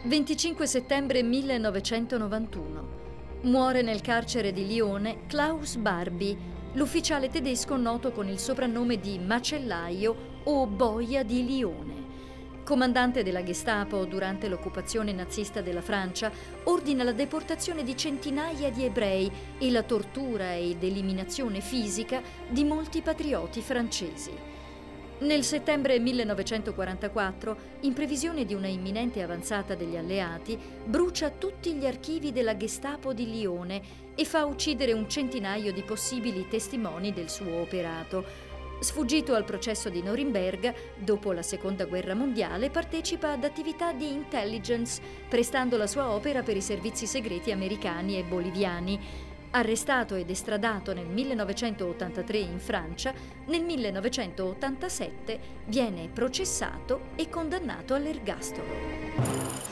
25 settembre 1991. Muore nel carcere di Lione Klaus Barbie, l'ufficiale tedesco noto con il soprannome di Macellaio o Boia di Lione. Comandante della Gestapo durante l'occupazione nazista della Francia, ordina la deportazione di centinaia di ebrei e la tortura ed eliminazione fisica di molti patrioti francesi. Nel settembre 1944, in previsione di una imminente avanzata degli alleati, brucia tutti gli archivi della Gestapo di Lione e fa uccidere un centinaio di possibili testimoni del suo operato. Sfuggito al processo di Norimberga, dopo la Seconda Guerra Mondiale partecipa ad attività di intelligence, prestando la sua opera per i servizi segreti americani e boliviani. Arrestato ed estradato nel 1983 in Francia, nel 1987 viene processato e condannato all'ergastolo.